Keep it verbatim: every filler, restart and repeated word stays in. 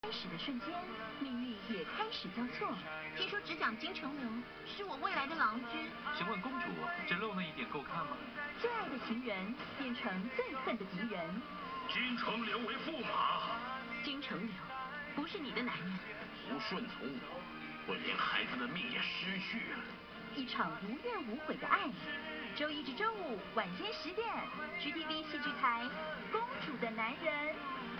始的瞬间，命运也开始交错。 听说只讲金城流是我未来的郎君， 请问公主，只露那一点够看吗？ 最爱的情人变成最恨的敌人。 金城流为驸马， 金城流不是你的男人， 不顺从我，会连孩子的命也失去。 一场无怨无悔的爱。周一至周五晚间十点 ，G T V 戏剧台，《公主的男人》。